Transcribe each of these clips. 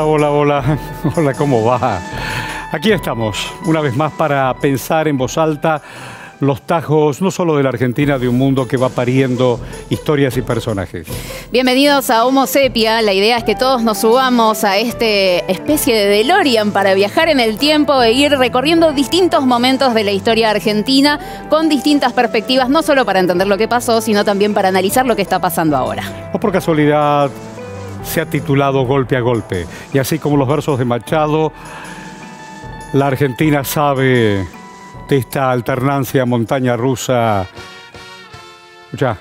Hola, hola, hola. Hola, ¿cómo va? Aquí estamos, una vez más para pensar en voz alta los tajos, no solo de la Argentina, de un mundo que va pariendo historias y personajes. Bienvenidos a Homo Sepia. La idea es que todos nos subamos a esta especie de DeLorean para viajar en el tiempo e ir recorriendo distintos momentos de la historia argentina con distintas perspectivas, no solo para entender lo que pasó, sino también para analizar lo que está pasando ahora. O por casualidad se ha titulado Golpe a Golpe. Y así como los versos de Machado, la Argentina sabe de esta alternancia montaña rusa. Ya,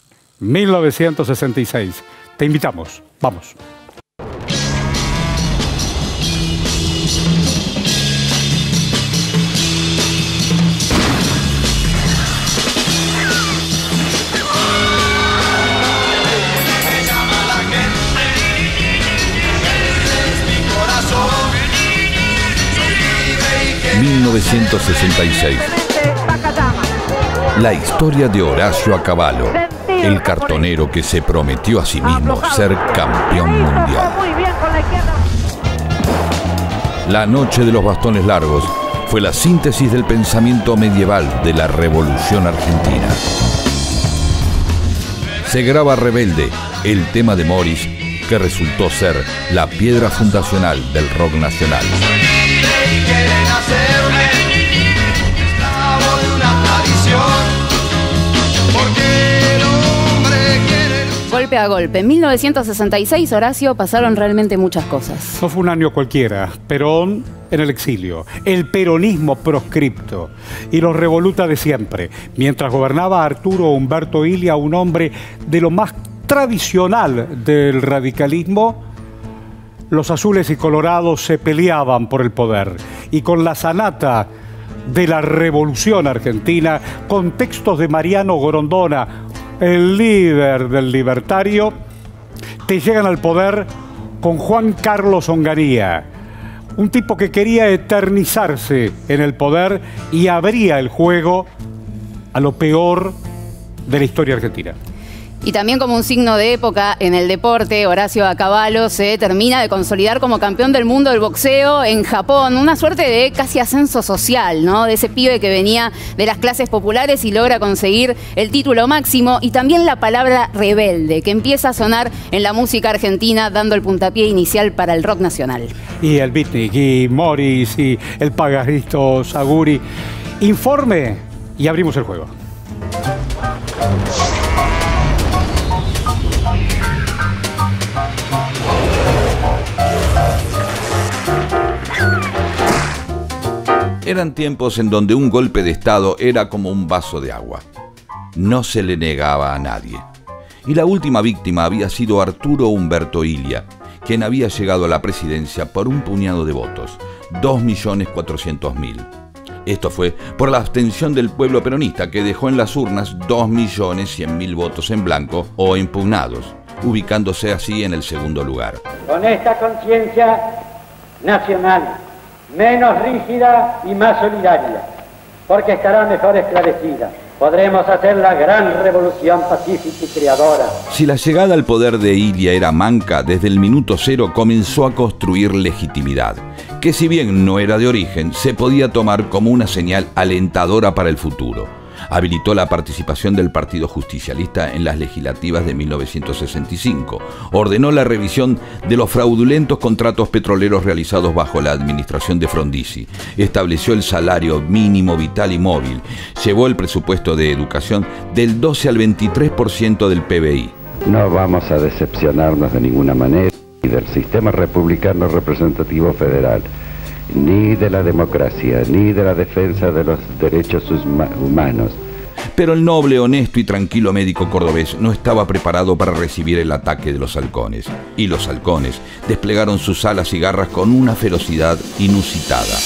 1966. Te invitamos. Vamos. ...1966... La historia de Horacio Acabalo, el cartonero que se prometió a sí mismo ser campeón mundial. La noche de los bastones largos fue la síntesis del pensamiento medieval de la Revolución Argentina. Se graba Rebelde, el tema de Morris, que resultó ser la piedra fundacional del rock nacional. Golpe a golpe. En 1966, Horacio, pasaron realmente muchas cosas. No fue un año cualquiera. Perón en el exilio, el peronismo proscripto y los revolutas de siempre. Mientras gobernaba Arturo Humberto Illia, un hombre de lo más tradicional del radicalismo, los azules y colorados se peleaban por el poder. Y con la sanata de la Revolución Argentina, con textos de Mariano Grondona, el líder del libertario, te llegan al poder con Juan Carlos Onganía, un tipo que quería eternizarse en el poder y abría el juego a lo peor de la historia argentina. Y también como un signo de época en el deporte, Horacio Acabalo se termina de consolidar como campeón del mundo del boxeo en Japón. Una suerte de casi ascenso social, ¿no? De ese pibe que venía de las clases populares y logra conseguir el título máximo. Y también la palabra rebelde, que empieza a sonar en la música argentina, dando el puntapié inicial para el rock nacional. Y el beatnik, y Morris, y el pajarito Saguri. Informe y abrimos el juego. Eran tiempos en donde un golpe de Estado era como un vaso de agua. No se le negaba a nadie. Y la última víctima había sido Arturo Humberto Illia, quien había llegado a la presidencia por un puñado de votos, 2.400.000. Esto fue por la abstención del pueblo peronista, que dejó en las urnas 2.100.000 votos en blanco o impugnados, ubicándose así en el segundo lugar. Con esta conciencia nacional, menos rígida y más solidaria, porque estará mejor esclarecida. Podremos hacer la gran revolución pacífica y creadora. Si la llegada al poder de Illia era manca, desde el minuto cero comenzó a construir legitimidad, que si bien no era de origen, se podía tomar como una señal alentadora para el futuro. Habilitó la participación del Partido Justicialista en las legislativas de 1965. Ordenó la revisión de los fraudulentos contratos petroleros realizados bajo la administración de Frondizi. Estableció el salario mínimo vital y móvil. Llevó el presupuesto de educación del 12 al 23% del PBI. No vamos a decepcionarnos de ninguna manera ni del sistema republicano representativo federal, ni de la democracia, ni de la defensa de los derechos humanos. Pero el noble, honesto y tranquilo médico cordobés no estaba preparado para recibir el ataque de los halcones. Y los halcones desplegaron sus alas y garras con una ferocidad inusitada.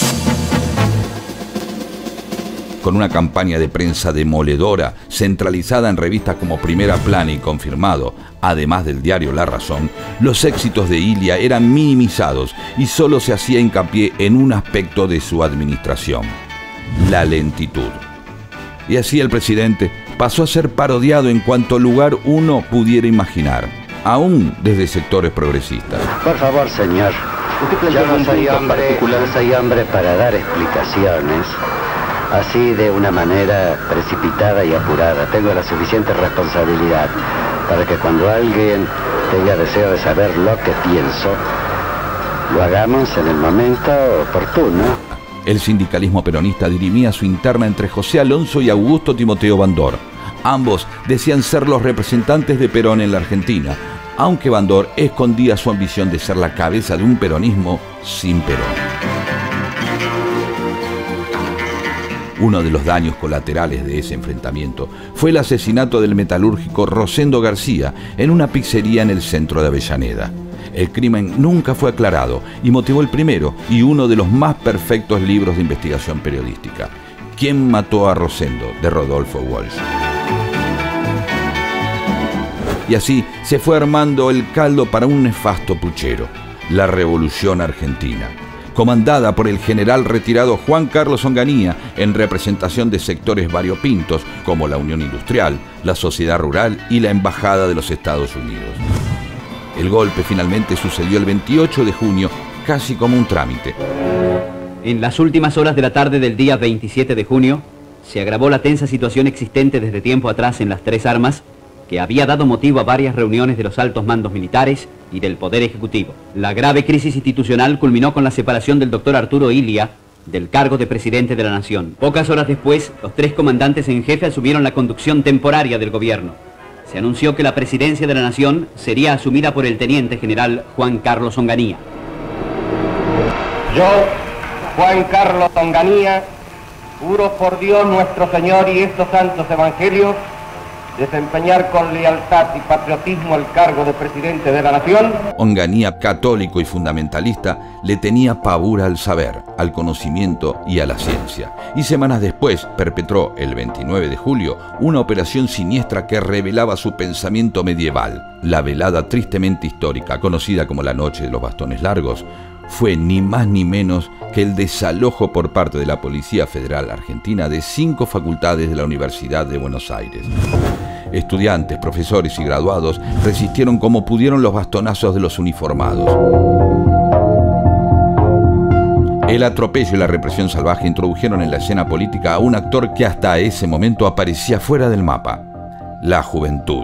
Con una campaña de prensa demoledora, centralizada en revistas como Primera Plana y Confirmado, además del diario La Razón, los éxitos de Illia eran minimizados y solo se hacía hincapié en un aspecto de su administración: la lentitud. Y así el presidente pasó a ser parodiado en cuanto lugar uno pudiera imaginar, aún desde sectores progresistas. Por favor, señor, Yo no soy hombre para dar explicaciones así de una manera precipitada y apurada. Tengo la suficiente responsabilidad para que cuando alguien tenga deseo de saber lo que pienso, lo hagamos en el momento oportuno. El sindicalismo peronista dirimía su interna entre José Alonso y Augusto Timoteo Bandor. Ambos decían ser los representantes de Perón en la Argentina, aunque Bandor escondía su ambición de ser la cabeza de un peronismo sin Perón. Uno de los daños colaterales de ese enfrentamiento fue el asesinato del metalúrgico Rosendo García en una pizzería en el centro de Avellaneda. El crimen nunca fue aclarado y motivó el primero y uno de los más perfectos libros de investigación periodística, ¿Quién mató a Rosendo?, de Rodolfo Walsh. Y así se fue armando el caldo para un nefasto puchero, la Revolución Argentina, comandada por el general retirado Juan Carlos Onganía en representación de sectores variopintos como la Unión Industrial, la Sociedad Rural y la Embajada de los Estados Unidos. El golpe finalmente sucedió el 28 de junio, casi como un trámite. En las últimas horas de la tarde del día 27 de junio, se agravó la tensa situación existente desde tiempo atrás en las Tres Armas, que había dado motivo a varias reuniones de los altos mandos militares y del Poder Ejecutivo. La grave crisis institucional culminó con la separación del doctor Arturo Illia del cargo de presidente de la Nación. Pocas horas después, los tres comandantes en jefe asumieron la conducción temporaria del gobierno. Se anunció que la presidencia de la Nación sería asumida por el teniente general Juan Carlos Onganía. Yo, Juan Carlos Onganía, juro por Dios nuestro Señor y estos santos evangelios, desempeñar con lealtad y patriotismo el cargo de presidente de la Nación. Onganía, católico y fundamentalista, le tenía pavor al saber, al conocimiento y a la ciencia. Y semanas después perpetró, el 29 de julio, una operación siniestra que revelaba su pensamiento medieval. La velada tristemente histórica, conocida como la Noche de los Bastones Largos, fue ni más ni menos que el desalojo por parte de la Policía Federal Argentina de 5 facultades de la Universidad de Buenos Aires. Estudiantes, profesores y graduados resistieron como pudieron los bastonazos de los uniformados. El atropello y la represión salvaje introdujeron en la escena política a un actor que hasta ese momento aparecía fuera del mapa: la juventud.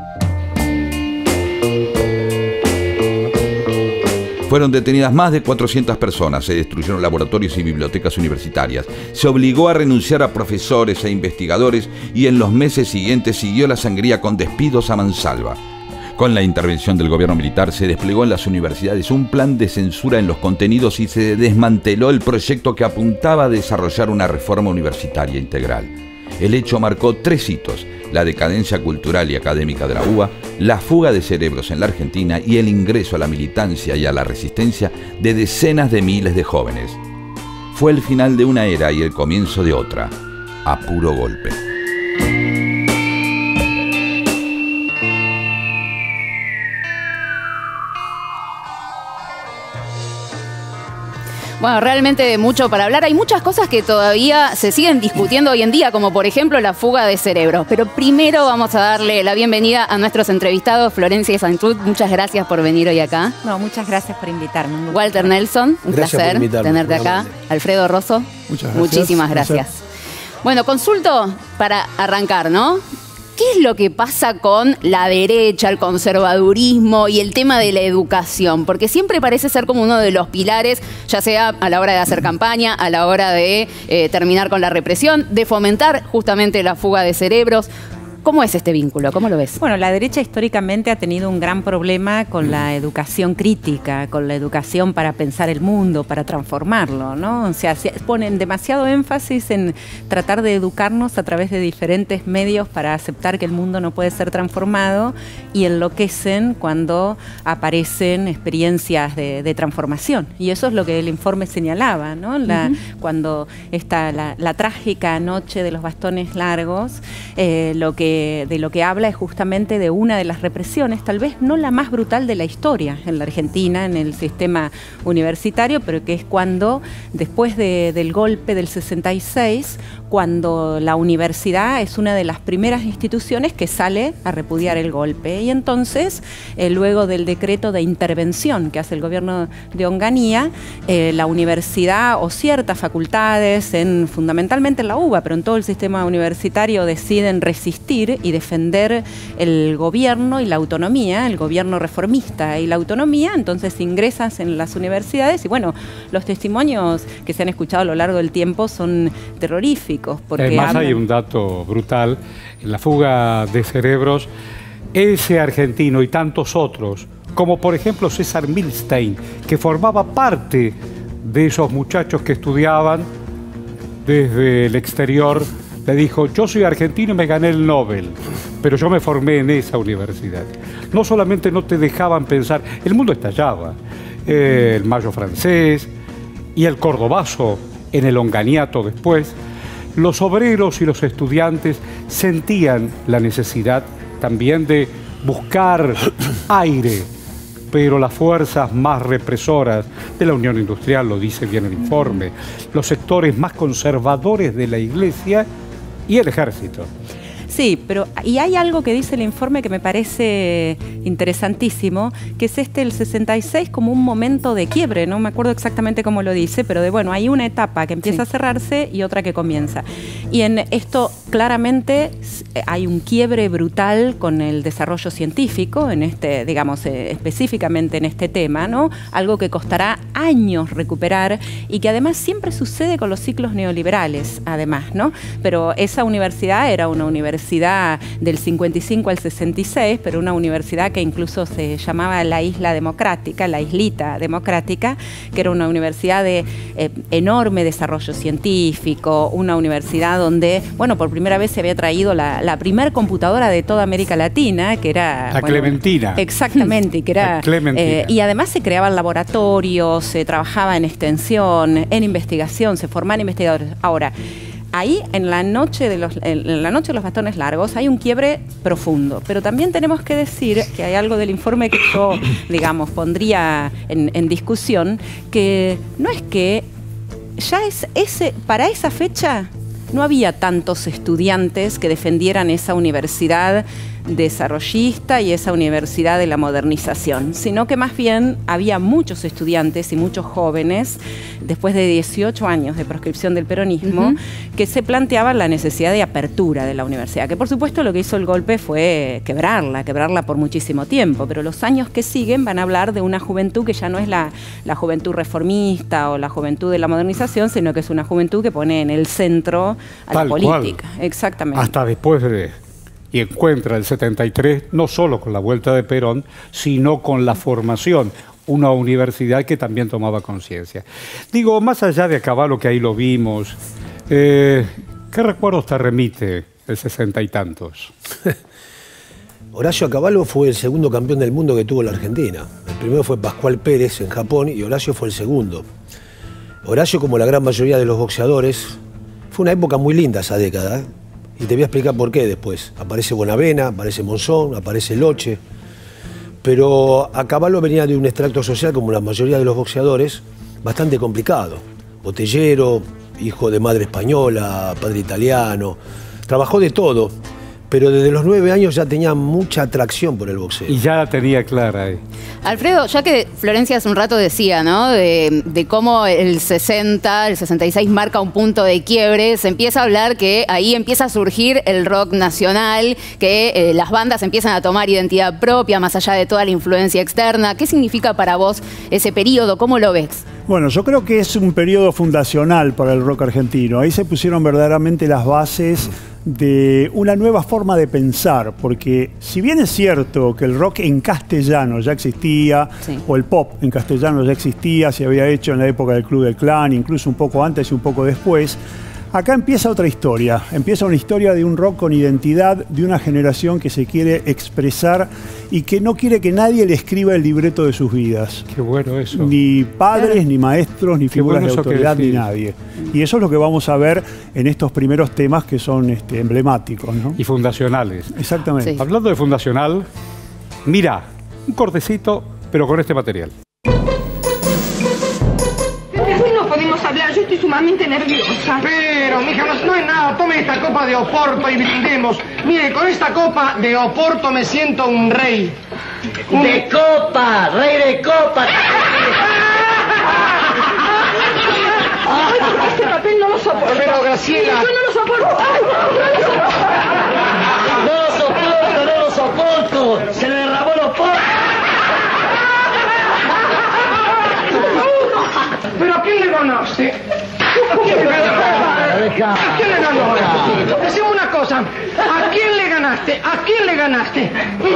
Fueron detenidas más de 400 personas, se destruyeron laboratorios y bibliotecas universitarias, se obligó a renunciar a profesores e investigadores y en los meses siguientes siguió la sangría con despidos a mansalva. Con la intervención del gobierno militar se desplegó en las universidades un plan de censura en los contenidos y se desmanteló el proyecto que apuntaba a desarrollar una reforma universitaria integral. El hecho marcó 3 hitos: la decadencia cultural y académica de la UBA, la fuga de cerebros en la Argentina y el ingreso a la militancia y a la resistencia de decenas de miles de jóvenes. Fue el final de una era y el comienzo de otra, a puro golpe. Bueno, realmente mucho para hablar. Hay muchas cosas que todavía se siguen discutiendo hoy en día, como por ejemplo la fuga de cerebros. Pero primero vamos a darle la bienvenida a nuestros entrevistados. Florencia y Santrud, muchas gracias por venir hoy acá. No, muchas gracias por invitarme. Walter Nelson, un placer tenerte acá. Alfredo Rosso, muchísimas gracias. Bueno, consulto para arrancar, ¿no? ¿Qué es lo que pasa con la derecha, el conservadurismo y el tema de la educación? Porque siempre parece ser como uno de los pilares, ya sea a la hora de hacer campaña, a la hora de terminar con la represión, de fomentar justamente la fuga de cerebros. ¿Cómo es este vínculo? ¿Cómo lo ves? Bueno, la derecha históricamente ha tenido un gran problema con la educación crítica, con la educación para pensar el mundo, para transformarlo, ¿no? O sea, ponen demasiado énfasis en tratar de educarnos a través de diferentes medios para aceptar que el mundo no puede ser transformado y enloquecen cuando aparecen experiencias de transformación. Y eso es lo que el informe señalaba, ¿no? Cuando está la trágica noche de los bastones largos, lo que lo que habla es justamente de una de las represiones, tal vez no la más brutal de la historia en la Argentina, en el sistema universitario, pero que es cuando, después del golpe del 66, cuando la universidad es una de las primeras instituciones que sale a repudiar el golpe. Y entonces, luego del decreto de intervención que hace el gobierno de Onganía, la universidad o ciertas facultades, fundamentalmente en la UBA, pero en todo el sistema universitario, deciden resistir y defender el gobierno y la autonomía, el gobierno reformista y la autonomía. Entonces ingresas en las universidades y bueno, los testimonios que se han escuchado a lo largo del tiempo son terroríficos. Porque además hay un dato brutal: en la fuga de cerebros, ese argentino y tantos otros, como por ejemplo César Milstein, que formaba parte de esos muchachos que estudiaban desde el exterior, le dijo: yo soy argentino y me gané el Nobel, pero yo me formé en esa universidad. No solamente no te dejaban pensar, el mundo estallaba, el Mayo francés y el Cordobazo en el Onganiato después. Los obreros y los estudiantes sentían la necesidad también de buscar aire, pero las fuerzas más represoras de la Unión Industrial, lo dice bien el informe, los sectores más conservadores de la Iglesia y el ejército. Sí, pero y hay algo que dice el informe que me parece interesantísimo, que es el 66 como un momento de quiebre, no me acuerdo exactamente cómo lo dice, pero bueno, hay una etapa que empieza a cerrarse y otra que comienza. Y en esto claramente hay un quiebre brutal con el desarrollo científico, en digamos, específicamente en este tema, ¿no? Algo que costará años recuperar y que además siempre sucede con los ciclos neoliberales, además, ¿no? Pero esa universidad era una universidad del 55 al 66, pero una universidad que incluso se llamaba la Isla Democrática, la Islita Democrática, que era una universidad de enorme desarrollo científico, una universidad donde, bueno, por primera vez se había traído la primer computadora de toda América Latina, que era... La Clementina. Exactamente, que era... y además se creaban laboratorios, se trabajaba en extensión, en investigación, se formaban investigadores. Ahora, ahí, en la noche de los bastones largos, hay un quiebre profundo. Pero también tenemos que decir que hay algo del informe que yo, digamos, pondría en discusión, que no es que ya para esa fecha no había tantos estudiantes que defendieran esa universidad desarrollista y esa universidad de la modernización, sino que más bien había muchos estudiantes y muchos jóvenes, después de 18 años de proscripción del peronismo, que se planteaban la necesidad de apertura de la universidad, que por supuesto lo que hizo el golpe fue quebrarla por muchísimo tiempo, pero los años que siguen van a hablar de una juventud que ya no es la juventud reformista o la juventud de la modernización, sino que es una juventud que pone en el centro a la política. Exactamente. Hasta después y encuentra el 73, no solo con la vuelta de Perón, sino con la formación, una universidad que también tomaba conciencia. Digo, más allá de Cavallo, que ahí lo vimos, ¿qué recuerdos te remite el 60 y tantos? Horacio Cavallo fue el segundo campeón del mundo que tuvo la Argentina. El primero fue Pascual Pérez en Japón y Horacio fue el segundo. Horacio, como la gran mayoría de los boxeadores, fue una época muy linda esa década, ¿eh? Y te voy a explicar por qué después. Aparece Bonavena, aparece Monzón, aparece Loche. Pero a Cavallo venía de un extracto social, como la mayoría de los boxeadores, bastante complicado. Botellero, hijo de madre española, padre italiano. Trabajó de todo, pero desde los 9 años ya tenía mucha atracción por el boxeo. Y ya la tenía clara ahí. Alfredo, ya que Florencia hace un rato decía, ¿no? De cómo el 66 marca un punto de quiebre, se empieza a hablar que ahí empieza a surgir el rock nacional, que las bandas empiezan a tomar identidad propia, más allá de toda la influencia externa. ¿Qué significa para vos ese periodo? ¿Cómo lo ves? Bueno, yo creo que es un periodo fundacional para el rock argentino. Ahí se pusieron verdaderamente las bases de una nueva forma de pensar, porque si bien es cierto que el rock en castellano ya existía, sí, o el pop en castellano ya existía, se había hecho en la época del Club del Clan, incluso un poco antes y un poco después, Acá empieza otra historia. Empieza una historia de un rock con identidad, de una generación que se quiere expresar y que no quiere que nadie le escriba el libreto de sus vidas. Qué bueno eso. Ni padres, ni maestros, ni figuras de autoridad, ni nadie. Y eso es lo que vamos a ver en estos primeros temas que son emblemáticos, ¿no? Y fundacionales. Exactamente. Sí. Hablando de fundacional, mira, un cortecito, pero con este material. Después no podemos hablar, yo estoy sumamente nerviosa. Pero, mija, no es nada. Tome esta copa de Oporto y brindemos. Mire, con esta copa de Oporto me siento un rey. ¡De copa! ¡Rey de copa! Ay, este papel no lo soporto. Pero, Graciela... Yo no lo soporto. Ay, ¡No lo soporto! ¡Se le derramó los porros! ¿Pero a quién le ganaste? ¿A quién le ganaste? ¿A quién le ganaste? Decime una cosa. ¿A quién le ganaste? ¿A quién le ganaste?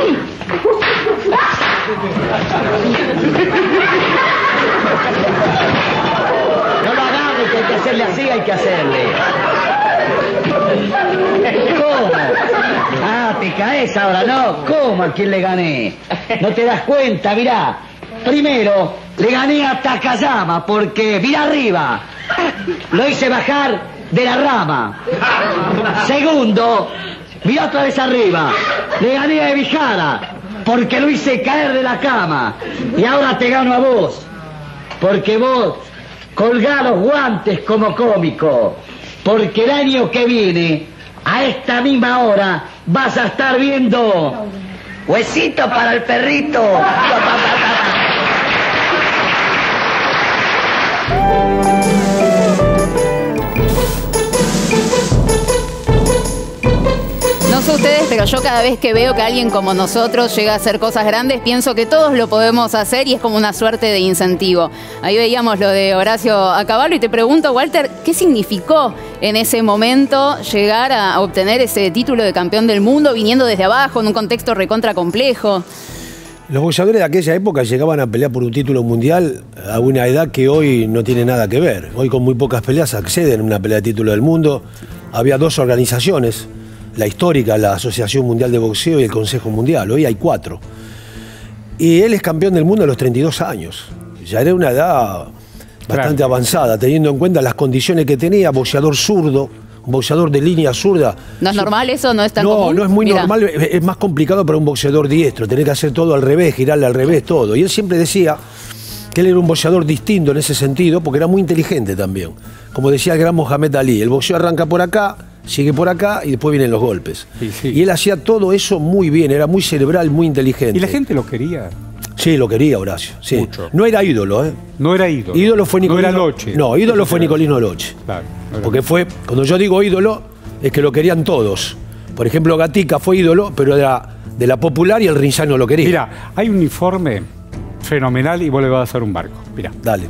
No lo agarres, que hay que hacerle así, hay que hacerle. ¿Cómo? Ah, te caes ahora, ¿no? ¿Cómo? ¿A quién le gané? No te das cuenta, mirá. Primero, le gané a Takayama porque, mirá arriba, lo hice bajar de la rama. Segundo, mirá otra vez arriba, le gané a Ebihara porque lo hice caer de la cama. Y ahora te gano a vos, porque vos colgá los guantes como cómico, porque el año que viene, a esta misma hora, vas a estar viendo Huesito para el perrito. No sé ustedes, pero yo cada vez que veo que alguien como nosotros llega a hacer cosas grandes, pienso que todos lo podemos hacer y es como una suerte de incentivo. Ahí veíamos lo de Horacio Acabalo y te pregunto, Walter, ¿qué significó en ese momento llegar a obtener ese título de campeón del mundo viniendo desde abajo en un contexto recontra complejo? Los boxeadores de aquella época llegaban a pelear por un título mundial a una edad que hoy no tiene nada que ver. Hoy con muy pocas peleas acceden a una pelea de título del mundo. Había dos organizaciones, la histórica, la Asociación Mundial de Boxeo y el Consejo Mundial. Hoy hay 4. Y él es campeón del mundo a los 32 años. Ya era una edad bastante avanzada, teniendo en cuenta las condiciones que tenía, boxeador zurdo, un boxeador de línea zurda. ¿No es normal eso? ¿No es tan común? No es muy normal, es más complicado para un boxeador diestro, tener que hacer todo al revés, girarle al revés, todo. Y él siempre decía que él era un boxeador distinto en ese sentido, porque era muy inteligente también. Como decía el gran Mohamed Ali, el boxeo arranca por acá, sigue por acá y después vienen los golpes. Sí, sí. Y él hacía todo eso muy bien, era muy cerebral, muy inteligente. ¿Y la gente lo quería? Sí, lo quería Horacio. Sí. Mucho. No era ídolo, ¿eh? No era ídolo. Ídolo fue Nicolino. No era Loche. No, ídolo fue Nicolino Loche. Claro. Porque fue, cuando yo digo ídolo, es que lo querían todos. Por ejemplo, Gatica fue ídolo, pero era de la popular y el Rinzano lo quería. Mira, hay un informe fenomenal y vos le vas a hacer un barco. Mira. Dale.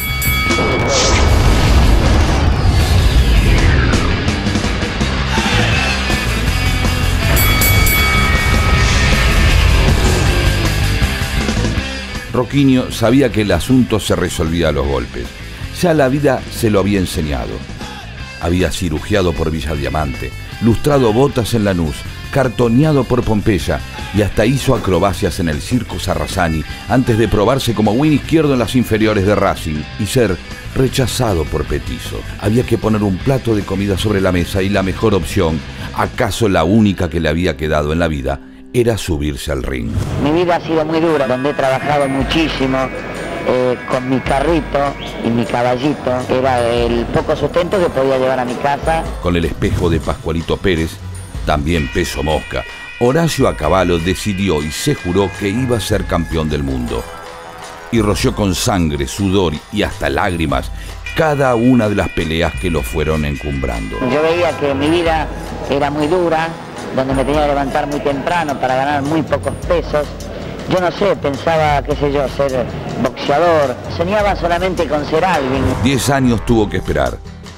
Rocquinho sabía que el asunto se resolvía a los golpes. Ya la vida se lo había enseñado. Había cirugiado por Villa Diamante, lustrado botas en Lanús, cartoneado por Pompeya y hasta hizo acrobacias en el Circo Sarrazzani antes de probarse como win izquierdo en las inferiores de Racing y ser rechazado por Petizo. Había que poner un plato de comida sobre la mesa y la mejor opción, acaso la única que le había quedado en la vida, era subirse al ring. Mi vida ha sido muy dura, donde he trabajado muchísimo, con mi carrito y mi caballito. Era el poco sustento que podía llevar a mi casa. Con el espejo de Pascualito Pérez, también peso mosca, Horacio Acabalo decidió y se juró que iba a ser campeón del mundo. Y roció con sangre, sudor y hasta lágrimas cada una de las peleas que lo fueron encumbrando. Yo veía que mi vida era muy dura, donde me tenía que levantar muy temprano para ganar muy pocos pesos. Yo no sé, pensaba, qué sé yo, ser boxeador. Soñaba solamente con ser alguien. 10 años tuvo que esperar.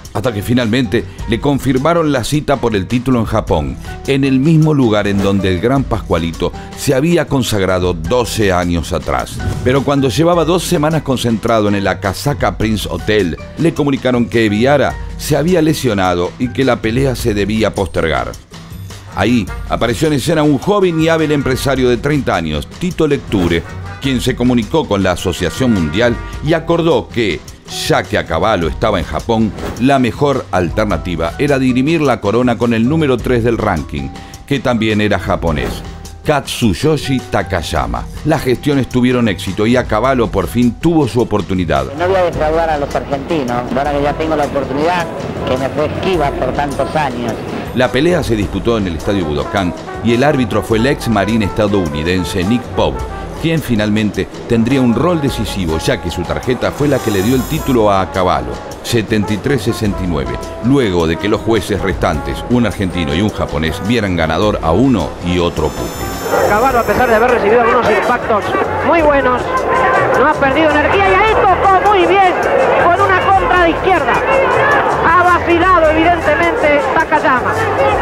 hasta que finalmente le confirmaron la cita por el título en Japón, en el mismo lugar en donde el gran Pascualito se había consagrado 12 años atrás. Pero cuando llevaba 2 semanas concentrado en el Akasaka Prince Hotel, le comunicaron que Viara se había lesionado y que la pelea se debía postergar. Ahí apareció en escena un joven y hábil empresario de 30 años, Tito Lecture, quien se comunicó con la Asociación Mundial y acordó que, ya que Cavallo estaba en Japón, la mejor alternativa era dirimir la corona con el número 3 del ranking, que también era japonés, Katsuyoshi Takayama. Las gestiones tuvieron éxito y Cavallo por fin tuvo su oportunidad. No voy a defraudar a los argentinos, ahora que ya tengo la oportunidad que me fue esquiva por tantos años. La pelea se disputó en el estadio Budokan y el árbitro fue el ex marín estadounidense Nick Pope, quien finalmente tendría un rol decisivo, ya que su tarjeta fue la que le dio el título a Cavallo, 73-69, luego de que los jueces restantes, un argentino y un japonés, vieran ganador a uno y otro pugil. Cavallo, a pesar de haber recibido algunos impactos muy buenos, no ha perdido energía y ahí tocó muy bien con una contra de izquierda. Ha vacilado evidentemente Takayama.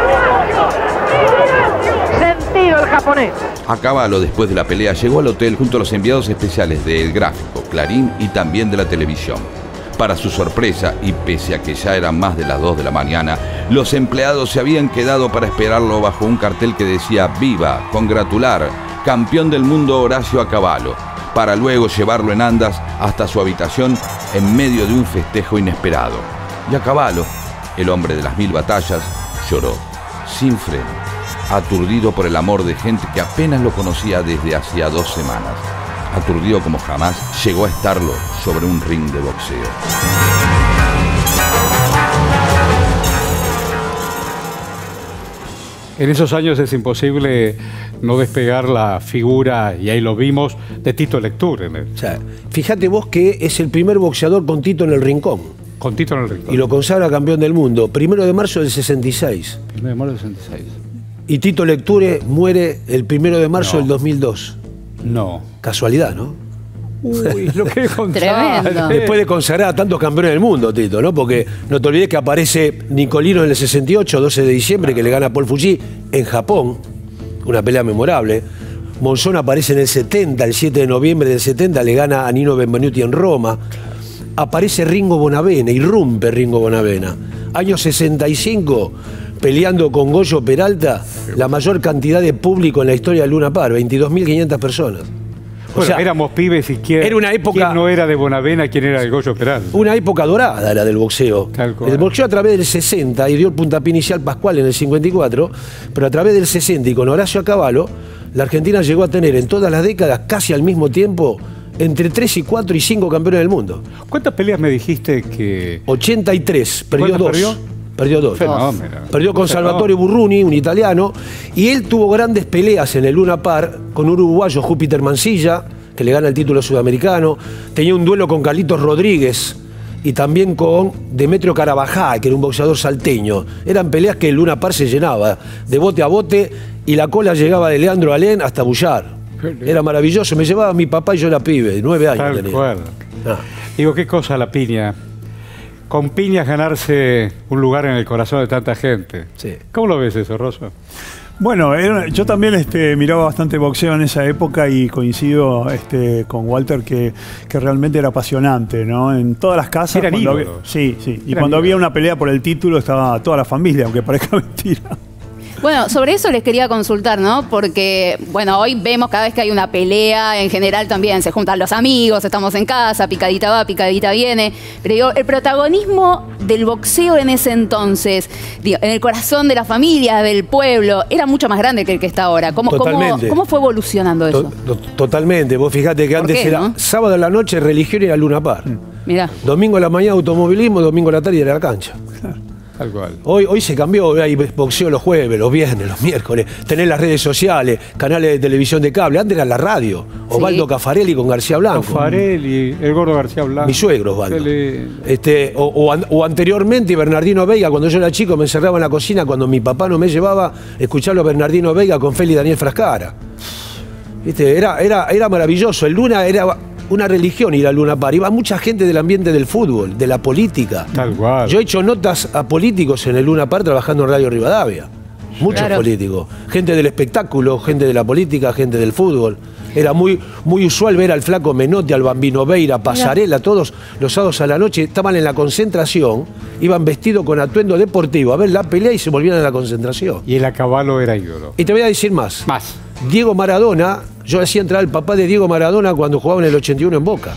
Sentido el japonés. Cavallo, después de la pelea, llegó al hotel junto a los enviados especiales de El Gráfico, Clarín y también de la televisión. Para su sorpresa, y pese a que ya eran más de las 2 de la mañana, los empleados se habían quedado para esperarlo bajo un cartel que decía «Viva, congratular, campeón del mundo Horacio Cavallo», para luego llevarlo en andas hasta su habitación en medio de un festejo inesperado. Y Cavallo, el hombre de las 1000 batallas, lloró, sin freno, aturdido por el amor de gente que apenas lo conocía desde hacía 2 semanas. Aturdido como jamás llegó a estarlo sobre un ring de boxeo. En esos años es imposible no despegar la figura, y ahí lo vimos, de Tito Lecture. O sea, fíjate vos que es el primer boxeador con Tito en el rincón. Con Tito en el rincón. Y lo consagra campeón del mundo, 1 de marzo del 66. 1 de marzo del 66. Y Tito Lecture muere el 1 de marzo del 2002. No. Casualidad, ¿no? Uy, lo que Tremendo. Después de consagrar a tantos campeones del mundo, Tito, ¿no? Porque no te olvides que aparece Nicolino en el 68, 12 de diciembre, que le gana a Paul Fuji en Japón. Una pelea memorable. Monzón aparece en el 70, el 7 de noviembre del 70, le gana a Nino Benvenuti en Roma. Aparece Ringo Bonavena, irrumpe Ringo Bonavena. Año 65, peleando con Goyo Peralta, la mayor cantidad de público en la historia del Luna Park, 22.500 personas. Bueno, o sea, éramos pibes y era una época, ¿quién no era de Bonavena? ¿Quién era de Goyo Peralta? Una época dorada la del boxeo. El boxeo a través del 60, y dio el puntapié inicial Pascual en el 54, pero a través del 60 y con Horacio Cavallo, la Argentina llegó a tener en todas las décadas, casi al mismo tiempo, entre 3 y 4 y 5 campeones del mundo. ¿Cuántas peleas me dijiste que...? 83, perdió 2. Perdió 2. Perdió con Salvatore Burruni, un italiano, y él tuvo grandes peleas en el Luna Park con un uruguayo, Júpiter Mancilla, que le gana el título sudamericano. Tenía un duelo con Carlitos Rodríguez y también con Demetrio Carabajal, que era un boxeador salteño. Eran peleas que el Luna Park se llenaba, de bote a bote, y la cola llegaba de Leandro Alén hasta Bullar. Era maravilloso. Me llevaba mi papá y yo era pibe, 9 años Tal tenía. cual. Digo, qué cosa la piña. Con piñas ganarse un lugar en el corazón de tanta gente. Sí. ¿Cómo lo ves eso, Rosso? Bueno, yo también miraba bastante boxeo en esa época y coincido con Walter que realmente era apasionante, ¿no? En todas las casas. Eran ídolos. Sí. Y cuando había una pelea por el título estaba toda la familia, aunque parezca mentira. Bueno, sobre eso les quería consultar, ¿no? Porque, bueno, hoy vemos cada vez que hay una pelea, en general también se juntan los amigos, estamos en casa, picadita va, picadita viene. Pero digo, el protagonismo del boxeo en ese entonces, digo, en el corazón de la familia, del pueblo, era mucho más grande que el que está ahora. ¿Cómo fue evolucionando eso? Totalmente. Vos fijate que antes era sábado a la noche religión y era Luna Park. Mirá. Domingo a la mañana automovilismo, domingo a la tarde era la cancha. Tal cual. Hoy se cambió, hay boxeo los jueves, los viernes, los miércoles, tenés las redes sociales, canales de televisión de cable, antes era la radio, Osvaldo Caffarelli con García Blanco. Caffarelli, el gordo García Blanco. Mi suegro, Osvaldo. O anteriormente Bernardino Veiga, cuando yo era chico me encerraba en la cocina, cuando mi papá no me llevaba, escucharlo a Bernardino Veiga con Feli y Daniel Frascara. ¿Viste? Era maravilloso, el Luna era una religión ir al Luna Park. Iba mucha gente del ambiente del fútbol, de la política. Tal cual. Yo he hecho notas a políticos en el Luna Park trabajando en Radio Rivadavia. Muchos políticos. Gente del espectáculo, gente de la política, gente del fútbol. Era muy usual ver al Flaco Menotti, al Bambino Veira, Pasarela, todos los sábados a la noche estaban en la concentración, iban vestidos con atuendo deportivo a ver la pelea y se volvían a la concentración. Y el a caballo era ídolo. Y te voy a decir más. Diego Maradona, yo hacía entrar al papá de Diego Maradona cuando jugaba en el 81 en Boca.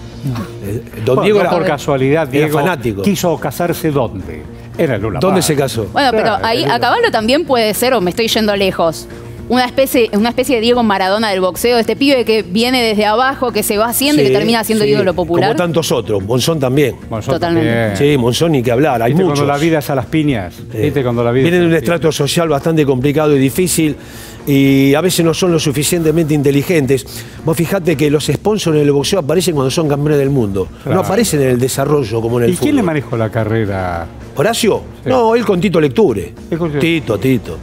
Don Diego era, por casualidad, Diego era fanático. ¿Quiso casarse dónde? Era Luna Park. ¿Dónde se casó? Bueno, pero ahí a caballo también puede ser, o me estoy yendo lejos, una especie de Diego Maradona del boxeo, este pibe que viene desde abajo, que se va haciendo y que termina siendo ídolo popular. Como tantos otros, Monzón también. Totalmente. Sí, Monzón ni que hablar, hay muchos. Cuando la vida es a las piñas. ¿Viste? Cuando la vida vienen de un estrato social bastante complicado y difícil y a veces no son lo suficientemente inteligentes. Vos fijate que los sponsors en el boxeo aparecen cuando son campeones del mundo. Claro. No aparecen en el desarrollo como en el fútbol. ¿Y quién le manejó la carrera? ¿Horacio? Sí. No, él con Tito Lecture. Tito.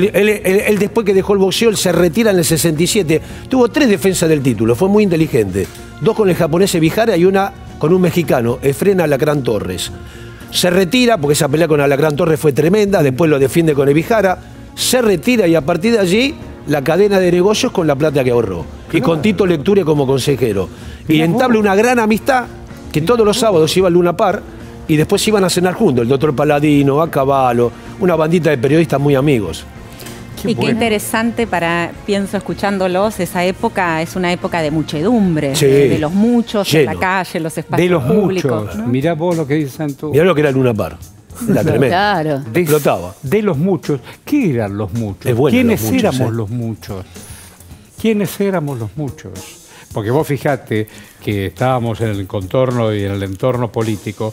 Él después que dejó el boxeo, él se retira en el 67. Tuvo 3 defensas del título, fue muy inteligente. 2 con el japonés Ebihara y una con un mexicano, Efrén Alacrán Torres. Se retira, porque esa pelea con Alacrán Torres fue tremenda, después lo defiende con Ebihara, se retira y a partir de allí la cadena de negocios con la plata que ahorró. Claro. Y con Tito Lecture como consejero. Y entabla una gran amistad que todos los sábados iba al Luna Park y después iban a cenar juntos, el doctor Paladino, a caballo, una bandita de periodistas muy amigos. Qué interesante pienso escuchándolos, esa época es una época de muchedumbre, de los muchos, en la calle, los espacios públicos. Muchos. ¿No? Mirá vos lo que dicen tú. Mirá lo que era el Luna Park. Era tremendo. Claro. Explotaba. De los muchos. ¿Qué eran los muchos? ¿Quiénes éramos los muchos? ¿Quiénes éramos los muchos? Porque vos fijate que estábamos en el contorno y en el entorno político.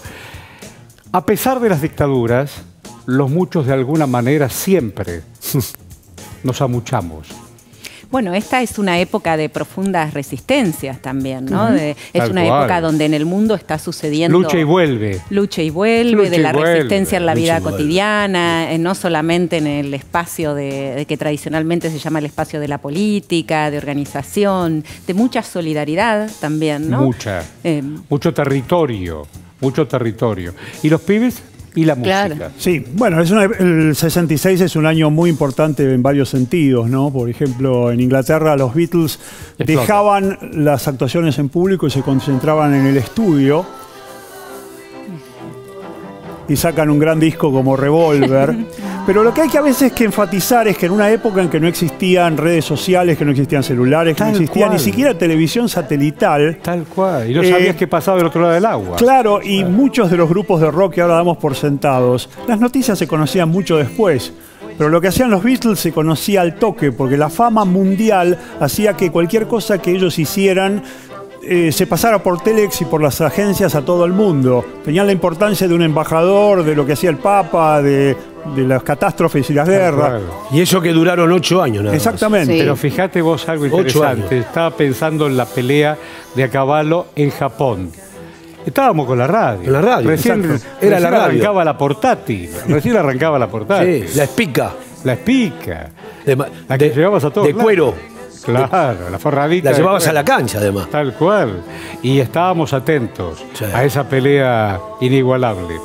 A pesar de las dictaduras, los muchos de alguna manera siempre nos amuchamos. Bueno, esta es una época de profundas resistencias también, ¿no? Es una época donde en el mundo está sucediendo... Lucha y vuelve. Lucha y vuelve, de la resistencia en la vida cotidiana, no solamente en el espacio de que tradicionalmente se llama el espacio de la política, de organización, de mucha solidaridad también, ¿no? Mucho territorio. ¿Y los pibes? Y la música. Sí, bueno, el 66 es un año muy importante en varios sentidos, ¿no? Por ejemplo, en Inglaterra los Beatles dejaban las actuaciones en público y se concentraban en el estudio y sacan un gran disco como Revolver. Pero lo que hay que a veces que enfatizar es que en una época en que no existían redes sociales, que no existían celulares, que no existía ni siquiera televisión satelital. Tal cual. Y no sabías qué pasaba del otro lado del agua. Claro, y muchos de los grupos de rock que ahora damos por sentados, las noticias se conocían mucho después. Pero lo que hacían los Beatles se conocía al toque, porque la fama mundial hacía que cualquier cosa que ellos hicieran se pasara por Telex y por las agencias a todo el mundo. Tenían la importancia de un embajador, de lo que hacía el Papa, de las catástrofes y las guerras. Y eso que duraron 8 años, nada Exactamente. Sí. Pero fíjate vos algo interesante. Estaba pensando en la pelea de a caballo en Japón. Estábamos con la radio. En la radio, recién arrancaba la portátil. Recién arrancaba la portátil. Sí, la espica. La espica. La que llevabas a todos. De cuero. Claro, la forradita. La llevabas a la cancha, además. Tal cual. Y estábamos atentos a esa pelea inigualable.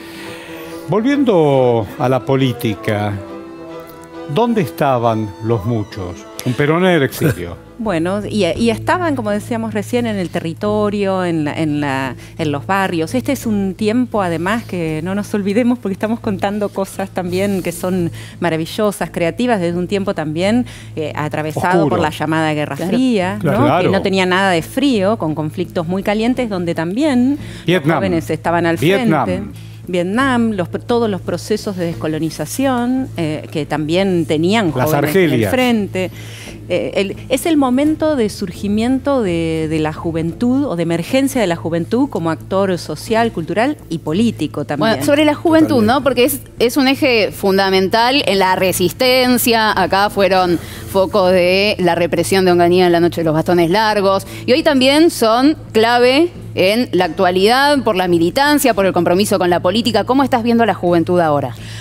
Volviendo a la política, ¿dónde estaban los muchos? Un Perón en el exilio. Bueno, y estaban, como decíamos recién, en el territorio, en los barrios. Este es un tiempo, además, que no nos olvidemos porque estamos contando cosas también que son maravillosas, creativas, desde un tiempo también atravesado oscuro por la llamada Guerra Fría, ¿no? Que no tenía nada de frío, con conflictos muy calientes, donde también los jóvenes estaban al frente. Vietnam, todos los procesos de descolonización que también tenían jóvenes en el frente. Es el momento de surgimiento de la juventud o de emergencia de la juventud como actor social, cultural y político también. Bueno, sobre la juventud, ¿no? Porque es un eje fundamental en la resistencia. Acá fueron foco de la represión de Onganía en la noche de los bastones largos. Y hoy también son clave en la actualidad por la militancia, por el compromiso con la política. ¿Cómo estás viendo a la juventud ahora?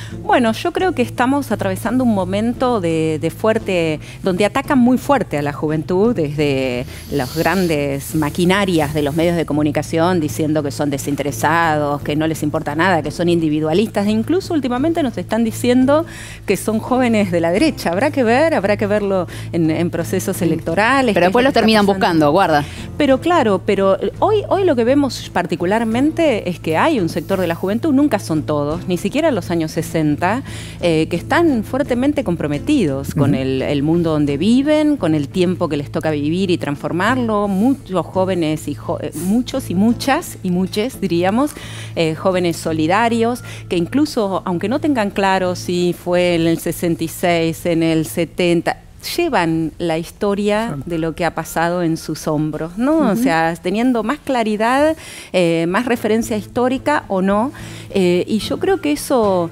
Bueno, yo creo que estamos atravesando un momento de fuerte, donde atacan muy fuerte a la juventud desde las grandes maquinarias de los medios de comunicación, diciendo que son desinteresados, que no les importa nada, que son individualistas, e incluso últimamente nos están diciendo que son jóvenes de la derecha. Habrá que verlo en procesos electorales. Pero después los terminan buscando, guarda. Pero claro, hoy lo que vemos particularmente es que hay un sector de la juventud, nunca son todos, ni siquiera en los años 60, que están fuertemente comprometidos con el mundo donde viven, con el tiempo que les toca vivir y transformarlo. Muchos jóvenes, muchos y muchas, y muchos diríamos, jóvenes solidarios, que incluso, aunque no tengan claro si fue en el 66, en el 70... llevan la historia de lo que ha pasado en sus hombros, ¿no? O sea, teniendo más claridad, más referencia histórica o no. Y yo creo que eso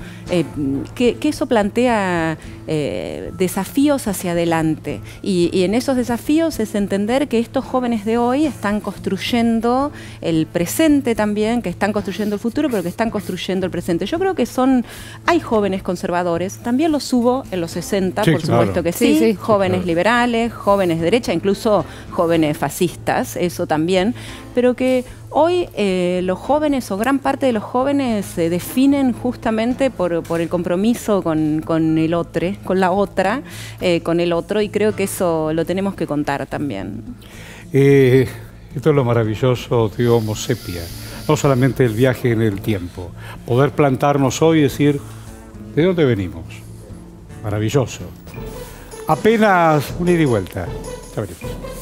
plantea desafíos hacia adelante. Y en esos desafíos es entender que estos jóvenes de hoy están construyendo el presente también, que están construyendo el futuro, pero que están construyendo el presente. Yo creo que hay jóvenes conservadores, también los hubo en los 60, por supuesto que sí. Jóvenes liberales, jóvenes de derecha, incluso jóvenes fascistas, eso también, pero que hoy los jóvenes o gran parte de los jóvenes se definen justamente por el compromiso con el otro, con la otra, con el otro, y creo que eso lo tenemos que contar también. Esto es lo maravilloso de Homo Sapiens, no solamente el viaje en el tiempo, poder plantarnos hoy y decir, ¿de dónde venimos? Maravilloso. Apenas una ida y vuelta. Ya veremos.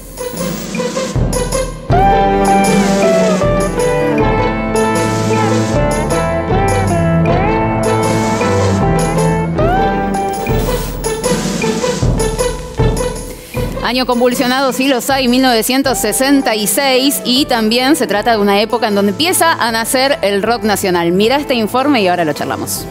Año convulsionado, sí los hay, 1966, y también se trata de una época en donde empieza a nacer el rock nacional. Mira este informe y ahora lo charlamos.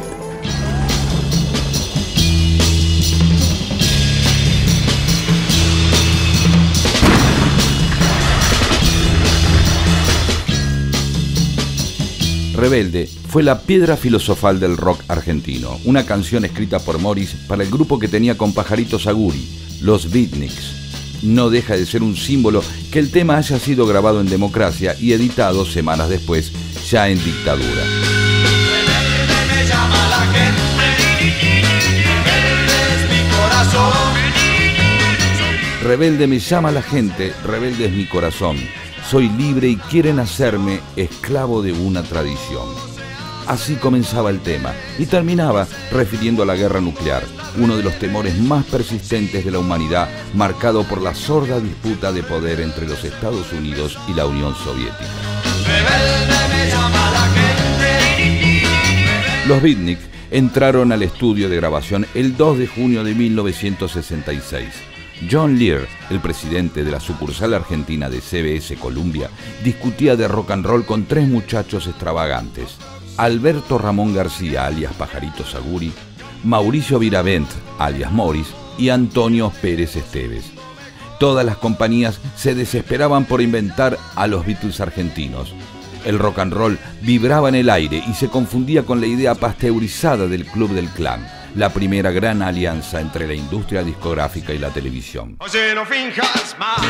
Rebelde fue la piedra filosofal del rock argentino, una canción escrita por Morris para el grupo que tenía con Pajarito Saguri, los Beatniks. No deja de ser un símbolo que el tema haya sido grabado en democracia y editado semanas después, ya en dictadura. Rebelde me llama la gente, rebelde es mi corazón. Rebelde me llama la gente, rebelde es mi corazón. Soy libre y quieren hacerme esclavo de una tradición. Así comenzaba el tema y terminaba refiriendo a la guerra nuclear, uno de los temores más persistentes de la humanidad, marcado por la sorda disputa de poder entre los Estados Unidos y la Unión Soviética. Rebelde me llama la gente. Los Beatniks entraron al estudio de grabación el 2 de junio de 1966. John Lear, el presidente de la sucursal argentina de CBS Columbia, discutía de rock and roll con tres muchachos extravagantes: Alberto Ramón García, alias Pajarito Saguri, Mauricio Viravent, alias Morris, y Antonio Pérez Esteves. Todas las compañías se desesperaban por inventar a los Beatles argentinos. El rock and roll vibraba en el aire y se confundía con la idea pasteurizada del Club del Clan, la primera gran alianza entre la industria discográfica y la televisión. Oye, no finjas más.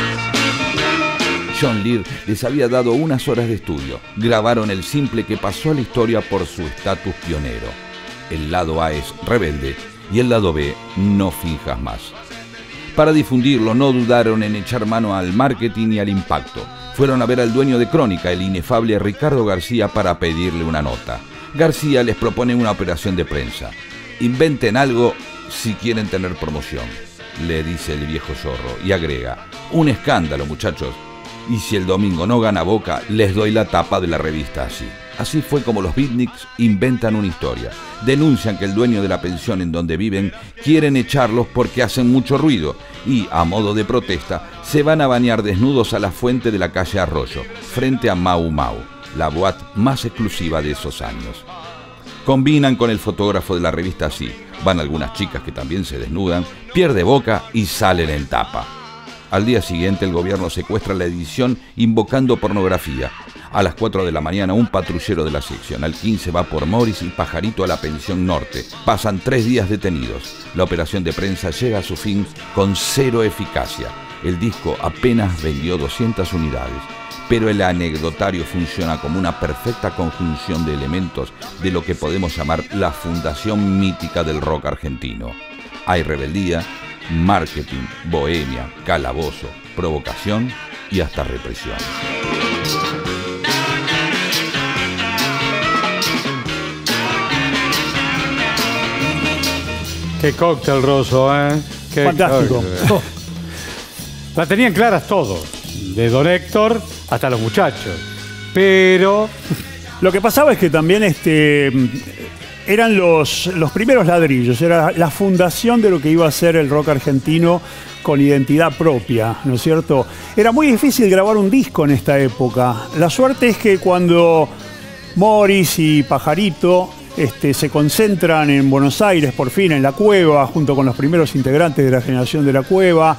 John Lear les había dado unas horas de estudio. Grabaron el simple que pasó a la historia por su estatus pionero. El lado A es Rebelde y el lado B, No finjas más. Para difundirlo no dudaron en echar mano al marketing y al impacto. Fueron a ver al dueño de Crónica, el inefable Ricardo García, para pedirle una nota. García les propone una operación de prensa. Inventen algo si quieren tener promoción, le dice el viejo zorro, y agrega: un escándalo, muchachos, y si el domingo no gana Boca, les doy la tapa de la revista Así. Así fue como los Beatniks inventan una historia. Denuncian que el dueño de la pensión en donde viven quieren echarlos porque hacen mucho ruido y, a modo de protesta, se van a bañar desnudos a la fuente de la calle Arroyo, frente a Mau Mau, la boate más exclusiva de esos años. Combinan con el fotógrafo de la revista Así. Van algunas chicas que también se desnudan, pierde Boca y salen en tapa. Al día siguiente el gobierno secuestra la edición invocando pornografía. A las 4 de la mañana, un patrullero de la seccional 15 va por Morris y Pajarito a la pensión norte. Pasan 3 días detenidos. La operación de prensa llega a su fin con 0 eficacia. El disco apenas vendió 200 unidades. Pero el anecdotario funciona como una perfecta conjunción de elementos de lo que podemos llamar la fundación mítica del rock argentino. Hay rebeldía, marketing, bohemia, calabozo, provocación y hasta represión. Qué cóctel, Rosso, ¿eh? Qué Fantástico. cóctel. La tenían claras todos, de don Héctor hasta los muchachos. Pero lo que pasaba es que también eran los primeros ladrillos, era la fundación de lo que iba a ser el rock argentino con identidad propia, ¿no es cierto? Era muy difícil grabar un disco en esta época. La suerte es que cuando Morris y Pajarito se concentran en Buenos Aires, por fin, en La Cueva, junto con los primeros integrantes de la generación de La Cueva,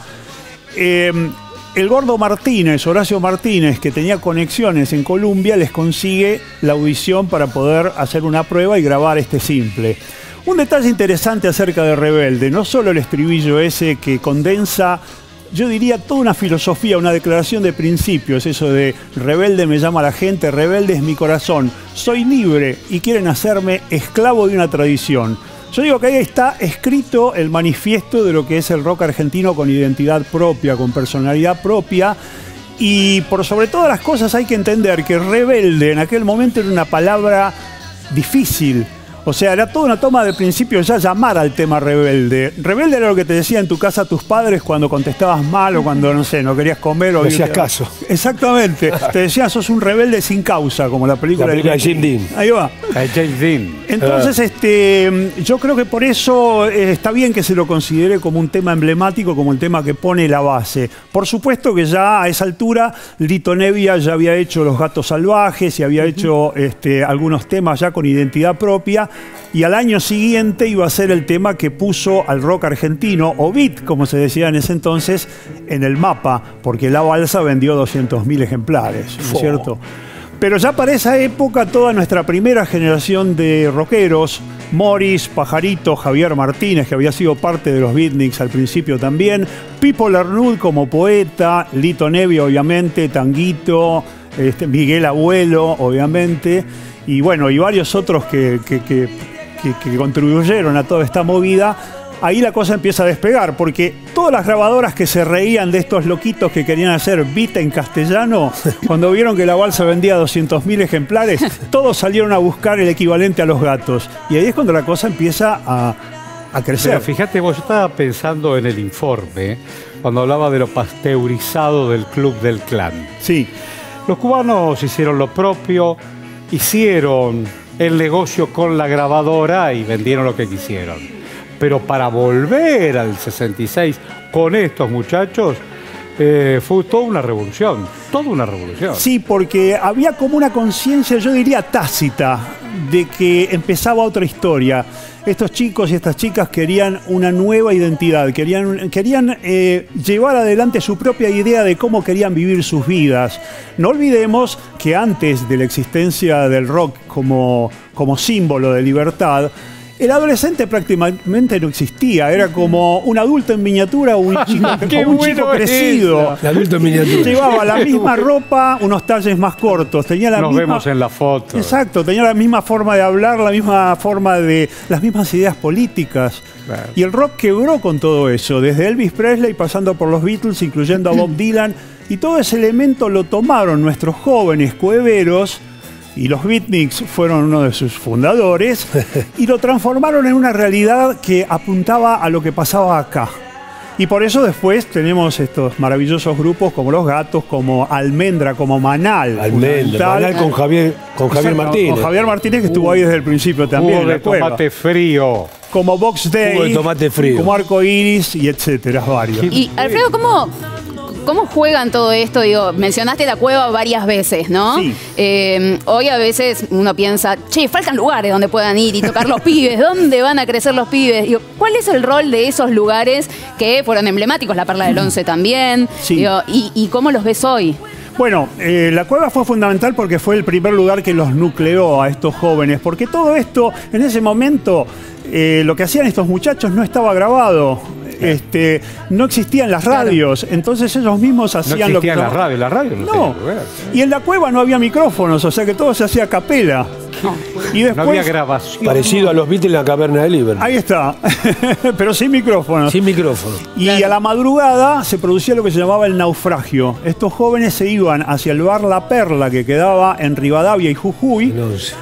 el Gordo Martínez, Horacio Martínez, que tenía conexiones en Colombia, les consigue la audición para poder hacer una prueba y grabar este simple. Un detalle interesante acerca de Rebelde, no solo el estribillo ese que condensa, yo diría, toda una filosofía, una declaración de principios, eso de rebelde me llama la gente, rebelde es mi corazón, soy libre y quieren hacerme esclavo de una tradición. Yo digo que ahí está escrito el manifiesto de lo que es el rock argentino con identidad propia, con personalidad propia. Y por sobre todas las cosas hay que entender que rebelde en aquel momento era una palabra difícil. O sea, era toda una toma de principio ya llamar al tema rebelde. Rebelde era lo que te decía en tu casa tus padres cuando contestabas mal o cuando, no sé, no querías comer o... No hacías caso. Exactamente. Te decían, sos un rebelde sin causa, como la película de Jim Dean. Ahí va. James Dean. Entonces, yo creo que por eso está bien que se lo considere como un tema emblemático, como el tema que pone la base. Por supuesto que ya a esa altura Lito Nevia ya había hecho Los Gatos Salvajes y había hecho algunos temas ya con identidad propia. Y al año siguiente iba a ser el tema que puso al rock argentino, o beat, como se decía en ese entonces, en el mapa, porque La Balsa vendió 200.000 ejemplares, ¿no es cierto? Pero ya para esa época toda nuestra primera generación de rockeros, Morris, Pajarito, Javier Martínez, que había sido parte de los Beatniks al principio también, Pipo Lernud como poeta, Lito Nevia obviamente, Tanguito, Miguel Abuelo obviamente, y bueno, y varios otros que contribuyeron a toda esta movida. Ahí la cosa empieza a despegar, porque todas las grabadoras que se reían de estos loquitos que querían hacer beat en castellano, cuando vieron que La Balsa vendía 200.000 ejemplares, todos salieron a buscar el equivalente a Los Gatos. Y ahí es cuando la cosa empieza a crecer. Pero fíjate vos, yo estaba pensando en el informe, cuando hablaba de lo pasteurizado del Club del Clan. Sí. Los cubanos hicieron lo propio, hicieron el negocio con la grabadora y vendieron lo que quisieron. Pero para volver al 66 con estos muchachos, fue toda una revolución, toda una revolución. Sí, porque había como una conciencia, yo diría tácita, de que empezaba otra historia. Estos chicos y estas chicas querían una nueva identidad, querían llevar adelante su propia idea de cómo querían vivir sus vidas. No olvidemos que antes de la existencia del rock como símbolo de libertad, el adolescente prácticamente no existía, era como un adulto en miniatura o un chico crecido. El adulto en miniatura. Llevaba la misma ropa, unos talles más cortos, tenía la Nos vemos en la foto. Exacto, tenía la misma forma de hablar, la misma forma de las mismas ideas políticas. Claro. Y el rock quebró con todo eso, desde Elvis Presley pasando por los Beatles, incluyendo a Bob Dylan, y todo ese elemento lo tomaron nuestros jóvenes cueveros. Y los Beatniks fueron uno de sus fundadores y lo transformaron en una realidad que apuntaba a lo que pasaba acá. Y por eso después tenemos estos maravillosos grupos como Los Gatos, como Almendra, como Manal. Manal con Javier Martínez. Con Javier Martínez, que estuvo ahí desde el principio también. Jugo de tomate frío. Como Box Day. Jugo de tomate frío. Como Arco Iris y etcétera, varios. Y Alfredo, ¿cómo juegan todo esto? Digo, mencionaste La Cueva varias veces, ¿no? Sí. Hoy a veces uno piensa, che, faltan lugares donde puedan ir y tocar los pibes. ¿Dónde van a crecer los pibes? Digo, ¿cuál es el rol de esos lugares que fueron emblemáticos? La Perla del Once también. Sí. Digo, ¿y cómo los ves hoy? Bueno, la cueva fue fundamental porque fue el primer lugar que los nucleó a estos jóvenes, porque todo esto, en ese momento, lo que hacían estos muchachos no estaba grabado. No existían las radios, entonces ellos mismos hacían lo que... No existían las radios no. Y en la cueva no había micrófonos, o sea que todo se hacía a capela. Y después, no había grabación. Parecido a los Beatles en la caverna de Liverpool. Ahí está, pero sin micrófonos. Sin micrófono. Y a la madrugada se producía lo que se llamaba el naufragio. Estos jóvenes se iban hacia el bar La Perla, que quedaba en Rivadavia y Jujuy.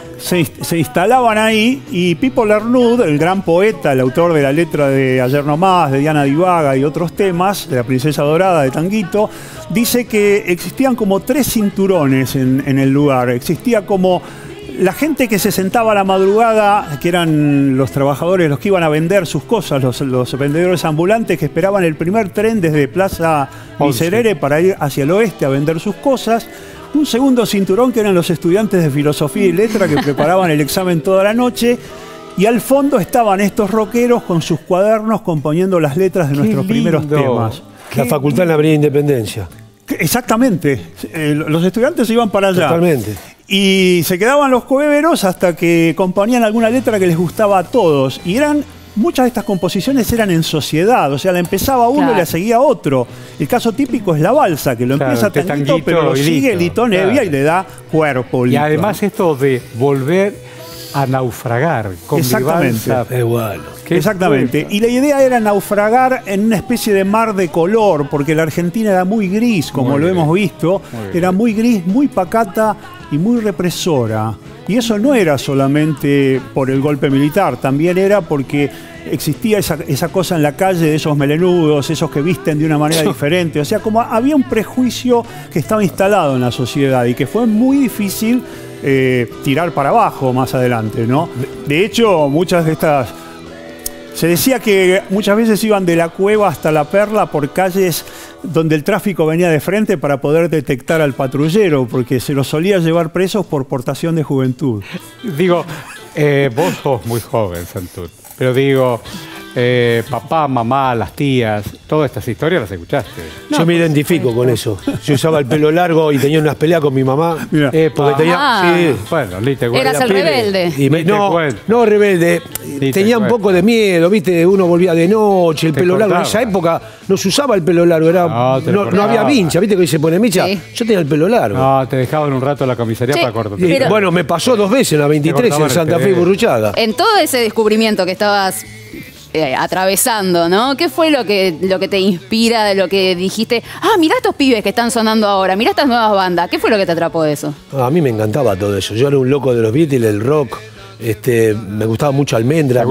Se instalaban ahí y Pipo Lernud, el gran poeta, el autor de la letra de Ayer no más, de Diana Divaga y otros temas, de La Princesa Dorada, de Tanguito, dice que existían como 3 cinturones en el lugar. Existía como la gente que se sentaba a la madrugada, que eran los trabajadores, los que iban a vender sus cosas, los vendedores ambulantes que esperaban el primer tren desde Plaza Miserere para ir hacia el oeste a vender sus cosas. Un segundo cinturón que eran los estudiantes de filosofía y letra que preparaban el examen toda la noche. Y al fondo estaban estos rockeros con sus cuadernos componiendo las letras de nuestros primeros temas. La facultad en la Avenida Independencia. Exactamente. Los estudiantes se iban para allá. Totalmente. Y se quedaban los cueveros hasta que componían alguna letra que les gustaba a todos. Y muchas de estas composiciones eran en sociedad, o sea, la empezaba uno y la seguía otro. El caso típico es la balsa, que lo empieza Tanguito, pero lo sigue Lito Nevia y le da cuerpo. Y además esto de volver a naufragar con exactamente. Es bueno. Exactamente. Y la idea era naufragar en una especie de mar de color, porque la Argentina era muy gris, como lo hemos visto. Era muy gris, muy pacata y muy represora. Y eso no era solamente por el golpe militar, también era porque existía esa cosa en la calle de esos melenudos, esos que visten de una manera diferente. O sea, como había un prejuicio que estaba instalado en la sociedad y que fue muy difícil tirar para abajo más adelante, ¿no? De hecho, muchas de estas... Se decía que muchas veces iban de la cueva hasta la Perla por calles donde el tráfico venía de frente para poder detectar al patrullero, porque se los solía llevar presos por portación de juventud. Digo, vos sos muy joven, Santut, pero digo, papá, mamá, las tías, todas estas historias las escuchaste. Yo me identifico con eso. Yo usaba el pelo largo y tenía unas peleas con mi mamá. Porque tenía... Sí. Bueno, eras el rebelde. Y no rebelde. Tenía un poco de miedo, ¿viste? Uno volvía de noche, el pelo largo. En esa época no se usaba el pelo largo, no había vincha, ¿viste? Que hoy se pone mincha. Sí. Yo tenía el pelo largo. No, te dejaban un rato en la comisaría para cortarte. Bueno, me pasó 2 veces en la 23 en Santa Fe y Burruchaga. En todo ese descubrimiento que estabas atravesando, ¿no? ¿Qué fue lo que te inspira, de lo que dijiste? Mirá estos pibes que están sonando ahora, mirá estas nuevas bandas. ¿Qué fue lo que te atrapó de eso? A mí me encantaba todo eso. Yo era un loco de los Beatles, el rock. Me gustaba mucho Almendra,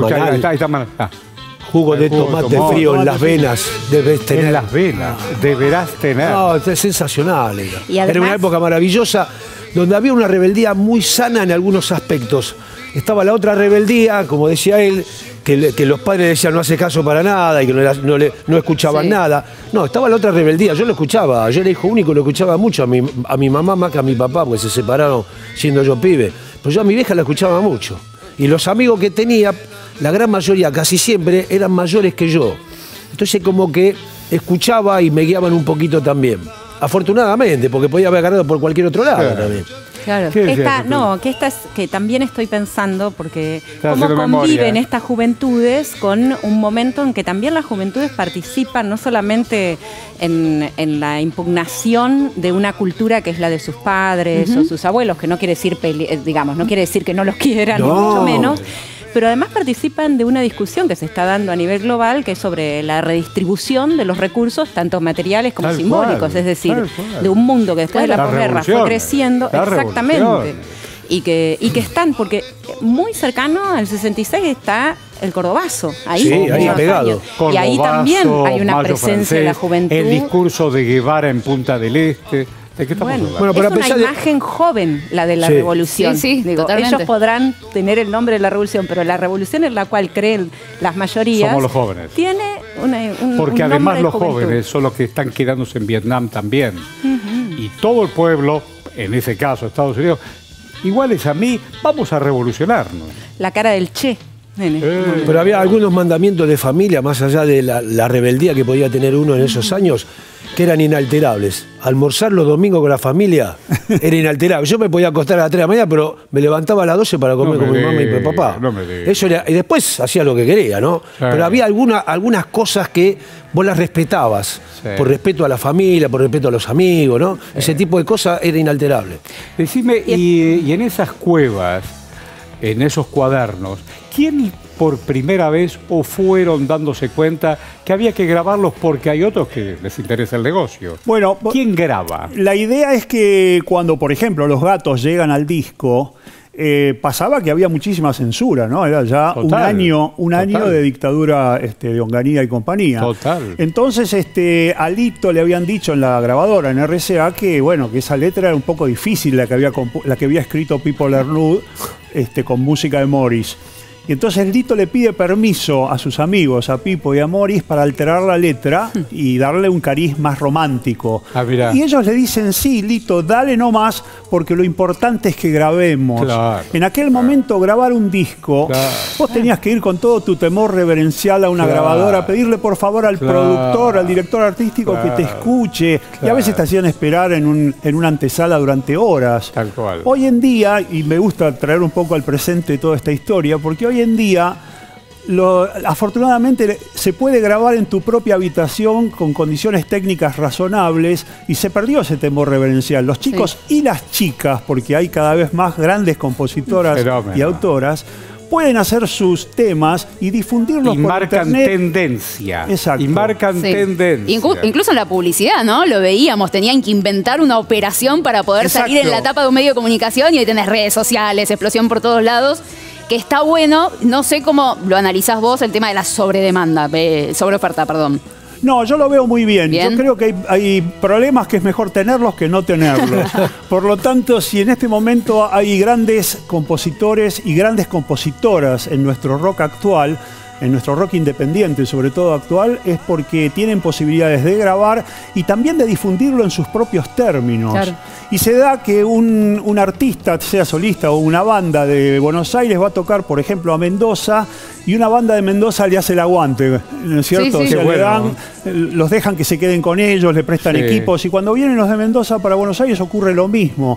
jugo de tomate frío en las venas. Debes tener. En las venas, deberás tener. No, es sensacional. Era una época maravillosa donde había una rebeldía muy sana en algunos aspectos. Estaba la otra rebeldía, como decía él, que los padres decían no hace caso para nada y que no escuchaban nada. No, estaba la otra rebeldía, yo lo escuchaba, yo era hijo único, lo escuchaba mucho a mi mamá más que a mi papá, porque se separaron siendo yo pibe. Pero yo a mi vieja la escuchaba mucho. Y los amigos que tenía, la gran mayoría, casi siempre, eran mayores que yo. Entonces como que escuchaba y me guiaban un poquito también. Afortunadamente, porque podía haber agarrado por cualquier otro lado también. Claro, que también estoy pensando, porque cómo conviven estas juventudes con un momento en que también las juventudes participan no solamente en la impugnación de una cultura que es la de sus padres o sus abuelos, que no quiere decir, no quiere decir que no los quieran, ni mucho menos, pero además participan de una discusión que se está dando a nivel global, que es sobre la redistribución de los recursos, tanto materiales como simbólicos, es decir, de un mundo que después de la posguerra fue creciendo, exactamente, y que están, porque muy cercano al 66 está el Cordobazo, ahí pegado. Cordobazo, y ahí también hay una presencia de la juventud. El discurso de Guevara en Punta del Este. Bueno, es una imagen joven la de la revolución. Ellos podrán tener el nombre de la revolución, pero la revolución en la cual creen las mayorías somos los jóvenes. Tiene porque además los jóvenes son los que están quedándose en Vietnam también. Y todo el pueblo, en ese caso Estados Unidos, iguales a mí, vamos a revolucionarnos. La cara del Che. Pero había algunos mandamientos de familia, más allá de la rebeldía que podía tener uno en esos años, que eran inalterables. Almorzar los domingos con la familia era inalterable. Yo me podía acostar a las 3 de la mañana, pero me levantaba a las 12 para comer con mi mamá y mi papá. Eso era, y después hacía lo que quería, ¿no? Pero había algunas cosas que vos las respetabas, por respeto a la familia, por respeto a los amigos, ¿no? Ese tipo de cosas era inalterable. Decime, y en esas cuevas, en esos cuadernos, ¿quién por primera vez o fueron dándose cuenta que había que grabarlos porque hay otros que les interesa el negocio? Bueno, ¿quién graba? La idea es que cuando, por ejemplo, Los Gatos llegan al disco, pasaba que había muchísima censura, ¿no? Era ya un año de dictadura de Onganía y compañía. Total. Entonces, a Lito le habían dicho en la grabadora, en RCA, que bueno, que esa letra era un poco difícil, la que había escrito Pipo Lernud, con música de Morris. Y entonces Lito le pide permiso a sus amigos, a Pipo y a Morris, para alterar la letra y darle un cariz más romántico. Y ellos le dicen, sí, Lito, dale nomás, porque lo importante es que grabemos. En aquel momento, grabar un disco, vos tenías que ir con todo tu temor reverencial a una grabadora, pedirle por favor al productor, al director artístico que te escuche. Y a veces te hacían esperar en una antesala durante horas. Tal cual. Hoy en día, y me gusta traer un poco al presente toda esta historia, porque hoy en día, afortunadamente, se puede grabar en tu propia habitación con condiciones técnicas razonables y se perdió ese temor reverencial. Los chicos y las chicas, porque hay cada vez más grandes compositoras y autoras, pueden hacer sus temas y difundirlos por marcan internet. Tendencia. Exacto. Y marcan tendencia. Incluso en la publicidad, ¿no? Lo veíamos, tenían que inventar una operación para poder salir en la tapa de un medio de comunicación y hoy tenés redes sociales, explosión por todos lados. Que está bueno, no sé cómo lo analizás vos, el tema de la sobreoferta, perdón. No, yo lo veo muy bien. Yo creo que hay problemas que es mejor tenerlos que no tenerlos. Por lo tanto, si en este momento hay grandes compositores y grandes compositoras en nuestro rock actual, en nuestro rock independiente, sobre todo actual, es porque tienen posibilidades de grabar y también de difundirlo en sus propios términos. Y se da que un artista, sea solista o una banda de Buenos Aires, va a tocar, por ejemplo, a Mendoza, y una banda de Mendoza le hace el aguante, ¿no es cierto? O sea, los dejan que se queden con ellos, le prestan equipos, y cuando vienen los de Mendoza para Buenos Aires ocurre lo mismo.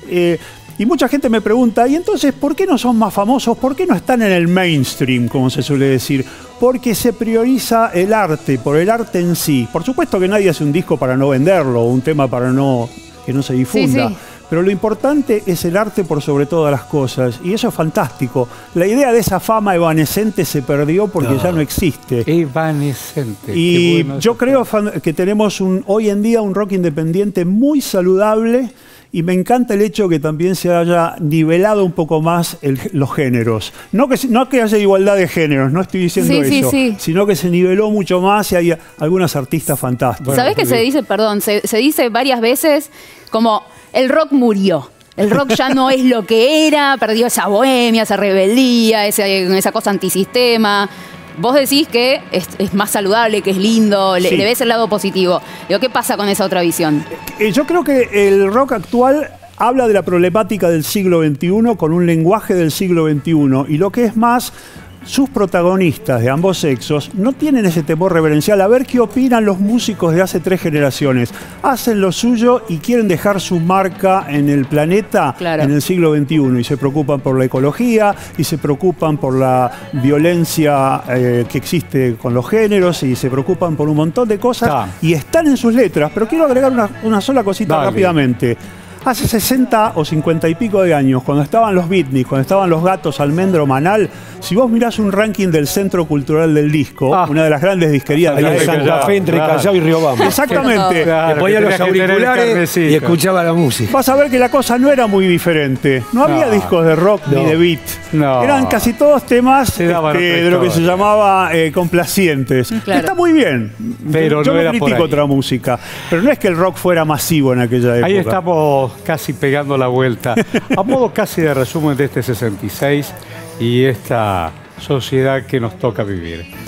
Y mucha gente me pregunta, ¿y entonces por qué no son más famosos? ¿Por qué no están en el mainstream, como se suele decir? Porque se prioriza el arte, por el arte en sí. Por supuesto que nadie hace un disco para no venderlo, o un tema para que no se difunda. Pero lo importante es el arte por sobre todas las cosas. Y eso es fantástico. La idea de esa fama evanescente se perdió porque ya no existe. Evanescente. Y bueno, yo creo que tenemos hoy en día un rock independiente muy saludable. Y me encanta el hecho que también se haya nivelado un poco más los géneros. No que haya igualdad de géneros, no estoy diciendo eso, sino que se niveló mucho más y hay algunas artistas fantásticas. ¿Sabés qué se dice? Perdón, se dice varias veces como el rock murió. El rock ya no es lo que era, perdió esa bohemia, esa rebeldía, esa cosa antisistema. Vos decís que es más saludable, que es lindo, le ves el lado positivo. Digo, ¿qué pasa con esa otra visión? Yo creo que el rock actual habla de la problemática del siglo XXI con un lenguaje del siglo XXI. Y lo que es más, sus protagonistas de ambos sexos no tienen ese temor reverencial. A ver qué opinan los músicos de hace 3 generaciones. Hacen lo suyo y quieren dejar su marca en el planeta en el siglo XXI. Y se preocupan por la ecología, y se preocupan por la violencia que existe con los géneros, y se preocupan por un montón de cosas. Y están en sus letras. Pero quiero agregar una sola cosita rápidamente. Hace 60 o 50 y pico de años, cuando estaban los Beatniks, cuando estaban los Gatos, Almendro, Manal, si vos mirás un ranking del Centro Cultural del Disco, una de las grandes disquerías de Santa Fe, entre Callao y Riobamba. Exactamente. Le ponía los auriculares y escuchaba la música. Vas a ver que la cosa no era muy diferente. No había discos de rock ni de beat. Eran casi todos temas de lo que se llamaba complacientes. Está muy bien. Pero yo no no era critico otra música. Pero no es que el rock fuera masivo en aquella época. Ahí estamos casi pegando la vuelta. A modo casi de resumen de este 66 y esta sociedad que nos toca vivir.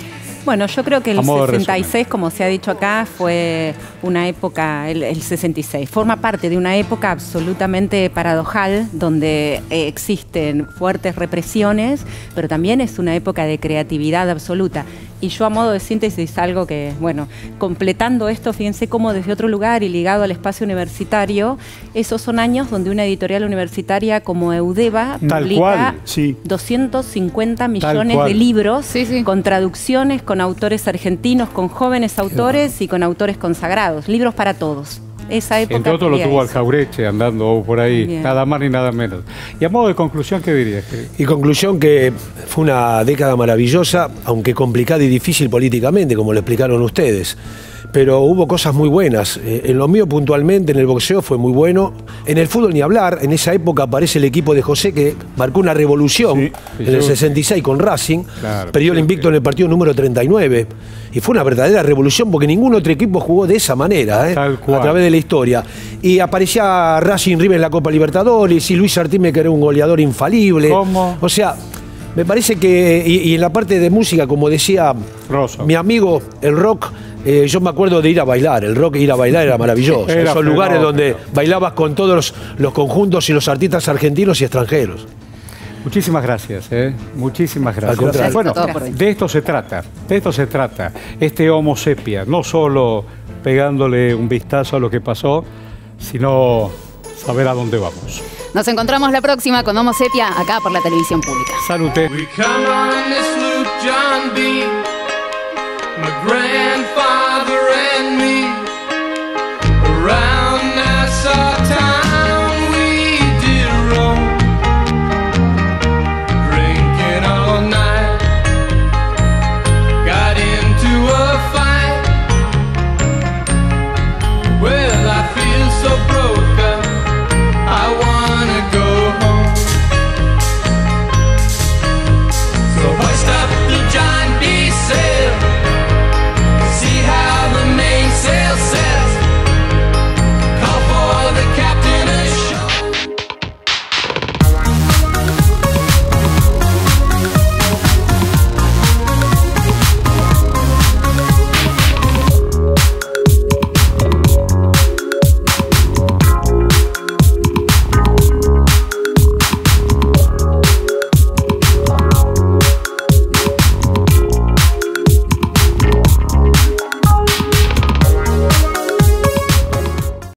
Bueno, yo creo que el A modo de 66, como se ha dicho acá, fue una época, el 66, forma parte de una época absolutamente paradojal, donde existen fuertes represiones, pero también es una época de creatividad absoluta. Y yo, a modo de síntesis, algo que, bueno, completando esto, fíjense cómo desde otro lugar y ligado al espacio universitario, esos son años donde una editorial universitaria como Eudeva publica 250 millones de libros con traducciones, con autores argentinos, con jóvenes autores y con autores consagrados. Libros para todos. Esa época. Entre otros lo tuvo Aljaureche andando por ahí, nada más ni nada menos. Y a modo de conclusión, ¿qué dirías? Y conclusión que fue una década maravillosa, aunque complicada y difícil políticamente, como lo explicaron ustedes. Pero hubo cosas muy buenas. En lo mío puntualmente, en el boxeo fue muy bueno. En el fútbol ni hablar. En esa época aparece el equipo de José que marcó una revolución en el 66 con Racing. Claro, perdió el invicto en el partido número 39. Y fue una verdadera revolución porque ningún otro equipo jugó de esa manera, a través de la historia. Y aparecía Racing River en la Copa Libertadores y Luis Artime, que era un goleador infalible. ¿Cómo? O sea, me parece que, y en la parte de música, como decía mi amigo, el rock, yo me acuerdo de ir a bailar. El rock, ir a bailar era maravilloso. Esos lugares donde bailabas con todos los conjuntos y los artistas argentinos y extranjeros. Muchísimas gracias, muchísimas gracias. Bueno, de esto se trata, este Homo Sepia, no solo pegándole un vistazo a lo que pasó, sino saber a dónde vamos. Nos encontramos la próxima con Homo Sepia, acá por la televisión pública. Salute. We come on this Luke John B.